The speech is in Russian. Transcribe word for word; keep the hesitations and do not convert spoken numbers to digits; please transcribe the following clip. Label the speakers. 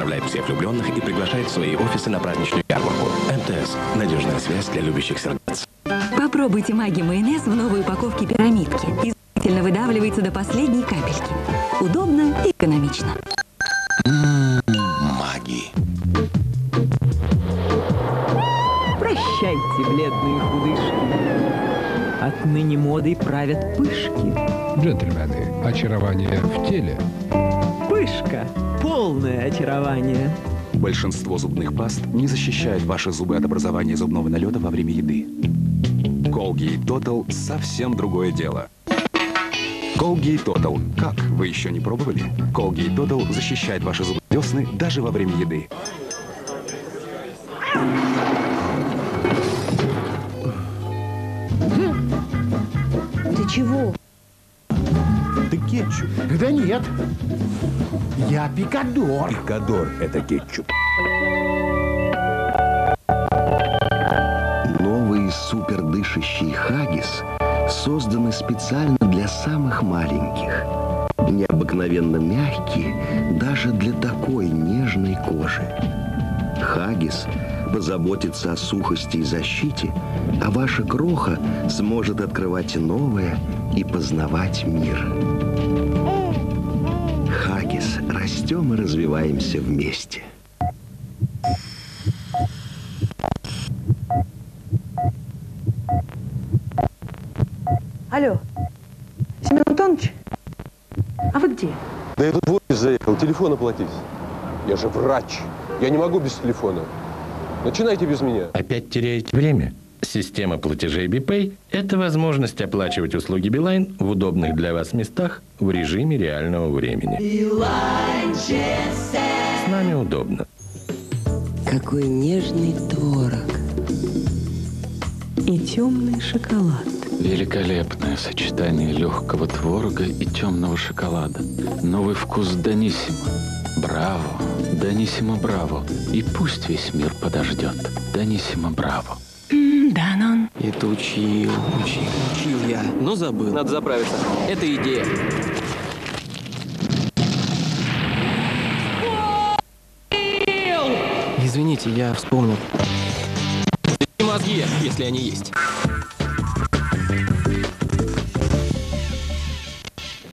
Speaker 1: поздравляет всех влюбленных и приглашает в свои офисы на праздничную ярмарку. МТС – надежная связь для любящих сердец.
Speaker 2: Попробуйте Магги майонез в новой упаковке пирамидки. Изумительно выдавливается до последней капельки. Удобно и экономично.
Speaker 1: Магги.
Speaker 3: Прощайте, бледные худышки. Отныне модой правят пышки.
Speaker 4: Джентльмены, очарование в теле.
Speaker 3: Пышка. Полное очарование.
Speaker 5: Большинство зубных паст не защищает ваши зубы от образования зубного налета во время еды. Colgate Total – совсем другое дело. Colgate Total. Как? Вы еще не пробовали? Colgate Total защищает ваши зубы десны даже во время еды.
Speaker 2: Ты чего?
Speaker 6: Ты кетчуп.
Speaker 7: Да нет. Я пикадор.
Speaker 6: Пикадор – это кетчуп.
Speaker 8: Новые супердышащие Хаггис созданы специально для самых маленьких. Необыкновенно мягкие даже для такой нежной кожи. Хаггис позаботится о сухости и защите, а ваша кроха сможет открывать новое и познавать мир. Хаггис. Растем и развиваемся вместе.
Speaker 9: Алло, Семен Антонович, а вы где?
Speaker 10: Да я тут в офис заехал, телефон оплатить. Я же врач, я не могу без телефона. Начинайте без меня.
Speaker 11: Опять теряете время? Система платежей BPay – это возможность оплачивать услуги Билайн в удобных для вас местах в режиме реального времени. С нами удобно.
Speaker 12: Какой нежный творог.
Speaker 9: И темный шоколад.
Speaker 13: Великолепное сочетание легкого творога и темного шоколада. Новый вкус Даниссимо. Браво! Даниссимо Браво. И пусть весь мир подождет. Даниссимо Браво.
Speaker 9: Данон.
Speaker 12: Это учил, учил, учил я, но забыл.
Speaker 14: Надо заправиться. Это идея.
Speaker 12: Извините, я вспомнил.
Speaker 14: Мозги, если они есть.